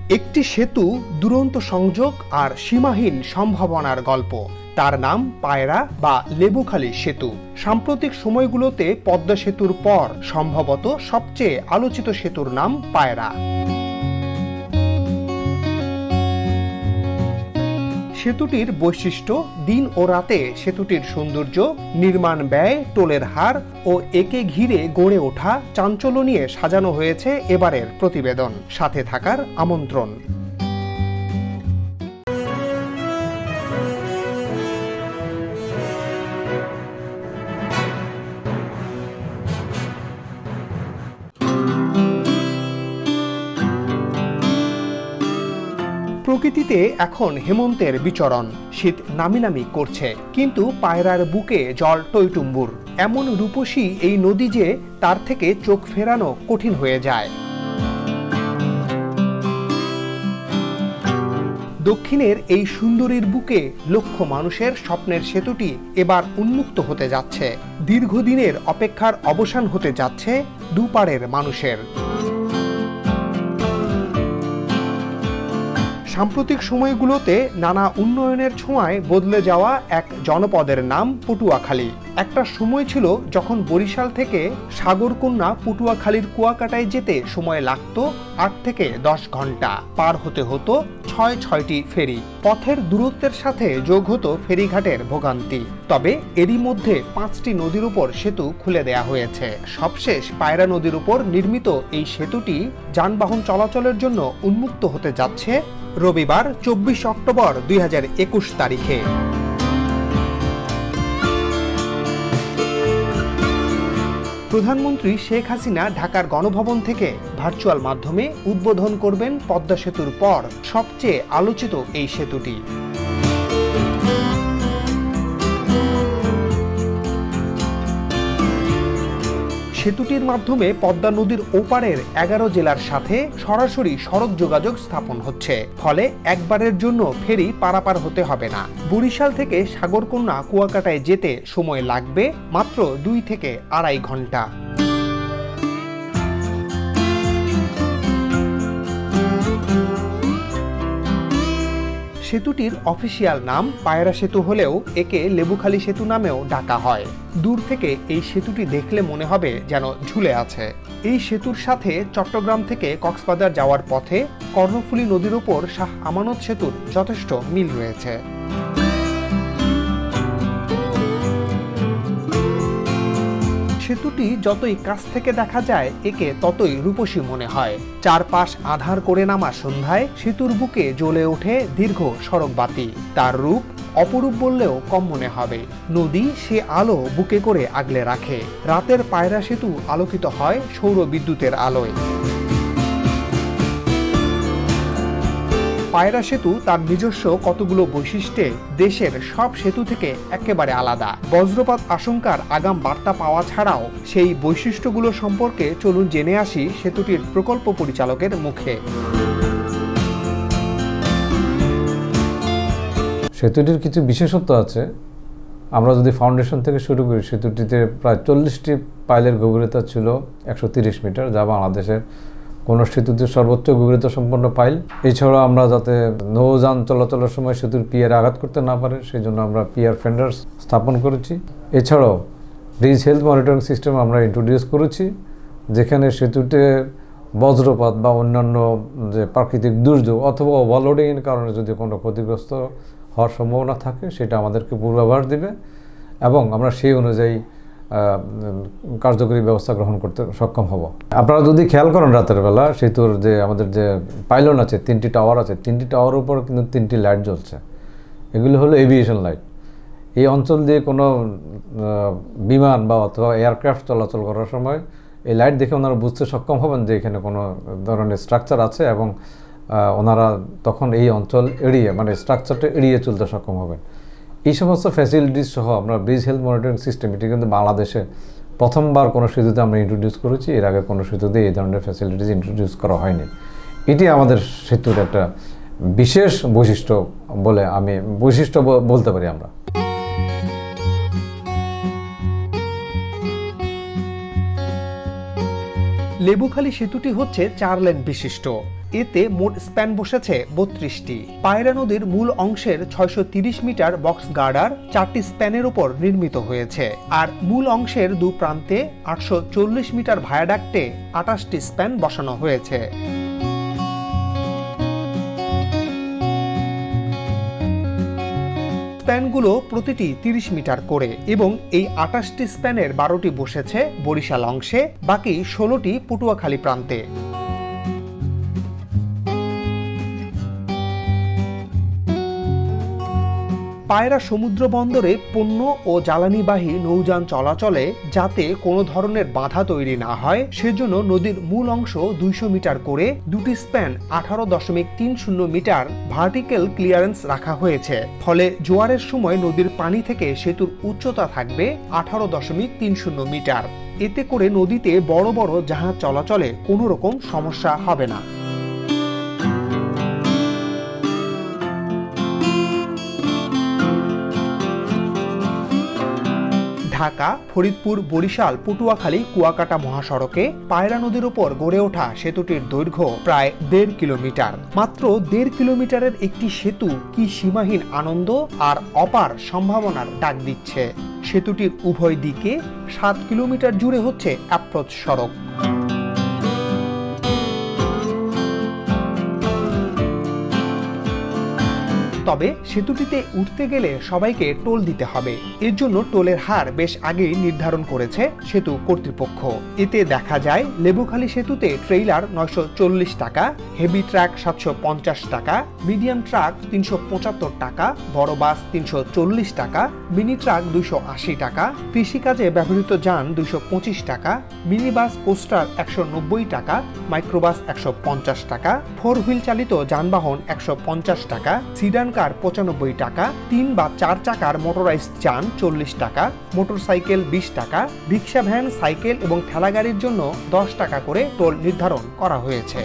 একটি সেতু দুরন্ত সংযোগ আর সীমাহীন সম্ভাবনার গল্প। তার নাম পায়রা বা লেবুখালী সেতু। সাম্প্রতিক সময়গুলোতে পদ্মা সেতুর পর সম্ভবত সবচেয়ে আলোচিত সেতুর নাম পায়রা। সেতুটির বৈশিষ্ট্য, দিন ও রাতে সেতুটির সৌন্দর্য, নির্মাণ ব্যয়, টোলের হার ও একে ঘিরে গড়ে ওঠা চাঞ্চল্য নিয়ে সাজানো হয়েছে এবারের প্রতিবেদন। সাথে থাকার আমন্ত্রণ। প্রকৃতিতে এখন হেমন্তের বিচরণ, শীত নামি নামি করছে, কিন্তু পায়রার বুকে জল টইটুম্বুর। এমন রূপসী এই নদী যে তার থেকে চোখ ফেরানো কঠিন হয়ে যায়। দক্ষিণের এই সুন্দরীর বুকে লক্ষ মানুষের স্বপ্নের সেতুটি এবার উন্মুক্ত হতে যাচ্ছে। দীর্ঘদিনের অপেক্ষার অবসান হতে যাচ্ছে দুপাড়ের মানুষের। সাম্প্রতিক সময়গুলোতে নানা উন্নয়নের ছোঁয়ায় বদলে যাওয়া এক জনপদের নাম পটুয়াখালী। একটা সময় ছিল যখন বরিশাল থেকে সাগরকন্যা পটুয়াখালীর কুয়াকাটায় যেতে সময় লাগতো 8 থেকে 10 ঘন্টা। পার হতে হতো 6টি ফেরি। পথের দূরত্বের সাথে যোগ হতো ফেরিঘাটের ভোগান্তি। তবে এরই মধ্যে 5টি নদীর উপর সেতু খুলে দেয়া হয়েছে। সবশেষ পায়রা নদীর উপর নির্মিত এই সেতুটি যানবাহন চলাচলের জন্য উন্মুক্ত হতে যাচ্ছে রবিবার 24 অক্টোবর 2021 তারিখে। প্রধানমন্ত্রী শেখ হাসিনা ঢাকার গণভবন থেকে ভার্চুয়াল মাধ্যমে উদ্বোধন করবেন পদ্মা সেতুর পর সবচেয়ে আলোচিত এই সেতুটি। সেতুটির মাধ্যমে পদ্মা নদীর ওপারের 11 জেলার সাথে সরাসরি সড়ক যোগাযোগ স্থাপন হচ্ছে। ফলে একবারের জন্য ফেরি পারাপার হতে হবে না। বরিশাল থেকে সাগরকন্যা কুয়াকাটায় যেতে সময় লাগবে মাত্র 2 থেকে 2.5 ঘন্টা। সেতুটির অফিসিয়াল নাম পায়রা সেতু হলেও একে লেবুখালী সেতু নামেও ডাকা হয়। দূর থেকে এই সেতুটি দেখলে মনে হবে যেন ঝুলে আছে। এই সেতুর সাথে চট্টগ্রাম থেকে কক্সবাজার যাওয়ার পথে কর্ণফুলী নদীর উপর শাহ আমানত সেতুর যথেষ্ট মিল রয়েছে। সেতুটি যতই কাছ থেকে দেখা যায় একে ততই রূপসী মনে হয়। চারপাশ আধার করে নামা সন্ধ্যায় সেতুর বুকে জ্বলে ওঠে দীর্ঘ সড়ক বাতি। তার রূপ অপরূপ বললেও কম মনে হবে। নদী সে আলো বুকে করে আগলে রাখে। রাতের পায়রা সেতু আলোকিত হয় সৌর বিদ্যুতের আলোয়। পায়রা সেতু তার নিজস্ব কতগুলো বৈশিষ্ট্যে দেশের সব সেতু থেকে একেবারে আলাদা। বজ্রপাত আশঙ্কার আগাম বার্তা পাওয়া ছাড়াও সেই বৈশিষ্ট্যগুলো সম্পর্কে চলুন জেনে আসি সেতুটির প্রকল্প পরিচালকের মুখে। সেতুটির কিছু বিশেষত্ব আছে। আমরা যদি ফাউন্ডেশন থেকে শুরু করি, সেতুটিতে প্রায় 40টি পাইলের গভীরতা ছিল 130 মিটার, যা বাংলাদেশের কোন সেতুতে সর্বোচ্চ গভীরতা সম্পন্ন পাইল। এছাড়াও আমরা যাতে নৌযান চলাচলের সময় সেতুর পিয়ারে আঘাত করতে না পারে সেই জন্য আমরা পিয়ার ফেন্ডার স্থাপন করেছি। এছাড়াও ব্রিজ হেলথ মনিটরিং সিস্টেম আমরা ইন্ট্রোডিউস করেছি, যেখানে সেতুতে বজ্রপাত বা অন্যান্য যে প্রাকৃতিক দুর্যোগ অথবা ওভারলোডিংয়ের কারণে যদি কোনো ক্ষতিগ্রস্ত হওয়ার সম্ভাবনা থাকে সেটা আমাদেরকে পূর্বাভাস দেবে এবং আমরা সেই অনুযায়ী কার্যকরী ব্যবস্থা গ্রহণ করতে সক্ষম হব। আপনারা যদি খেয়াল করেন রাতের বেলা সেতুর যে আমাদের যে পাইলন আছে, 3টি টাওয়ার আছে, 3টি টাওয়ারের উপর কিন্তু 3টি লাইট জ্বলছে। এগুলো হলো এভিয়েশন লাইট। এই অঞ্চল দিয়ে কোনো বিমান বা অথবা এয়ারক্রাফট চলাচল করার সময় এই লাইট দেখে ওনারা বুঝতে সক্ষম হবেন যে এখানে কোনো ধরনের স্ট্রাকচার আছে এবং ওনারা তখন এই অঞ্চল এড়িয়ে মানে স্ট্রাকচারটা এড়িয়ে চলতে সক্ষম হবেন। এই সমস্ত ফ্যাসিলিটিস সহ আমরা ব্রিজ হেলথ মনিটরিং সিস্টেম, এটি কিন্তু বাংলাদেশে প্রথমবার কোনো সেতুতে আমরা ইন্ট্রোডিউস করেছি। এর আগে কোনো সেতুতে এই ধরনের ফ্যাসিলিটিস ইন্ট্রোডিউস করা হয়নি। এটি আমাদের সেতুর একটা বিশেষ বৈশিষ্ট্য বলতে পারি আমরা। লেবুখালী সেতুটি হচ্ছে 4 লেন বিশিষ্ট। এতে মোট স্প্যান বসেছে 32টি। পায়রা নদীর মূল অংশের 630 মিটার বক্স গার্ডার 4টি স্প্যানের উপর নির্মিত হয়েছে, আর মূল অংশের দু প্রান্তে 840 মিটার ভায়াডাক্টে 28টি স্প্যান বসানো হয়েছে। স্প্যানগুলো প্রতিটি 30 মিটার করে এবং এই 28টি স্প্যানের 12টি বসেছে বরিশাল অংশে, বাকি 16টি পটুয়াখালী প্রান্তে। পায়রা সমুদ্র বন্দরে পণ্য ও জ্বালানিবাহী নৌযান চলাচলে যাতে কোনো ধরনের বাধা তৈরি না হয় সেজন্য নদীর মূল অংশ 200 মিটার করে দুটি স্প্যান 18.30 মিটার ভার্টিক্যাল ক্লিয়ারেন্স রাখা হয়েছে। ফলে জোয়ারের সময় নদীর পানি থেকে সেতুর উচ্চতা থাকবে 18.30 মিটার। এতে করে নদীতে বড় বড় জাহাজ চলাচলে কোনো রকম সমস্যা হবে না। ঢাকা, ফরিদপুর, বরিশাল, পটুয়াখালী, কুয়াকাটা মহাসড়কে পায়রা নদীর উপর গড়ে ওঠা সেতুটির দৈর্ঘ্য প্রায় 1.5 কিলোমিটার। মাত্র 1.5 কিলোমিটারের একটি সেতু কি সীমাহীন আনন্দ আর অপার সম্ভাবনার ডাক দিচ্ছে। সেতুটির উভয় দিকে 7 কিলোমিটার জুড়ে হচ্ছে অ্যাপ্রোচ সড়ক। তবে সেতুটিতে উঠতে গেলে সবাইকে টোল দিতে হবে। এর জন্য টোলের হার বেশ আগেই নির্ধারণ করেছে সেতু কর্তৃপক্ষ। এতে দেখা যায় লেবুখালী সেতুতে ট্রেইলার 940 টাকা, হেভি ট্রাক 750 টাকা, মিডিয়াম ট্রাক 375 টাকা, বড় বাস 340 টাকা, মিনি ট্রাক 280 টাকা, কৃষিকাজে ব্যবহৃত যান 225 টাকা, মিনি বাস কোস্টার 190 টাকা, মাইক্রোবাস 150 টাকা, 4 হুইল চালিত যানবাহন 150 টাকা, সিডান কার 95 টাকা, 3 বা 4 চাকার মোটরাইজড যান 40 টাকা, মোটরসাইকেল 20 টাকা, রিক্সা, ভ্যান, সাইকেল এবং ঠেলাগাড়ির জন্য 10 টাকা করে টোল নির্ধারণ করা হয়েছে।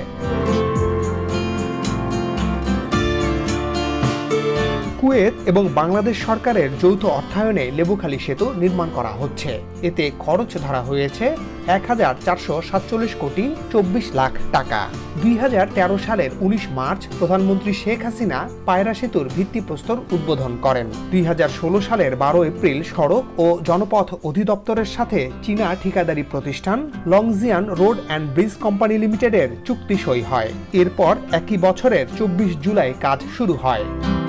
কুয়েত এবং বাংলাদেশ সরকারের যৌথ অর্থায়নে লেবুখালী সেতু নির্মাণ করা হচ্ছে। এতে খরচ ধরা হয়েছে 1447 কোটি 24 লাখ টাকা। 2013 সালের 19 মার্চ প্রধানমন্ত্রী শেখ হাসিনা পায়রা সেতুর ভিত্তিপ্রস্তর উদ্বোধন করেন। 2016 সালের 12 এপ্রিল সড়ক ও জনপথ অধিদপ্তরের সাথে চীনা ঠিকাদারি প্রতিষ্ঠান Longjian road and bridge company লিমিটেডের চুক্তি সই হয়। এরপর একই বছরের 24 জুলাই কাজ শুরু হয়।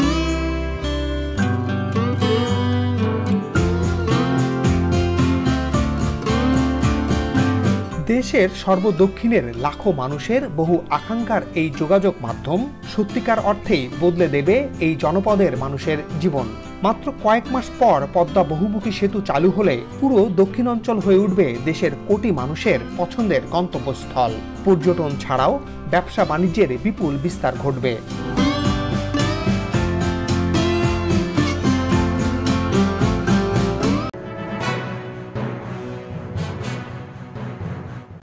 দেশের সর্বদক্ষিণের লাখো মানুষের বহু আকাঙ্ক্ষার এই যোগাযোগ মাধ্যম সত্যিকার অর্থেই বদলে দেবে এই জনপদের মানুষের জীবন। মাত্র কয়েক মাস পর পদ্মা বহুমুখী সেতু চালু হলে পুরো দক্ষিণাঞ্চল হয়ে উঠবে দেশের কোটি মানুষের পছন্দের গন্তব্যস্থল। পর্যটন ছাড়াও ব্যবসা বাণিজ্যের বিপুল বিস্তার ঘটবে।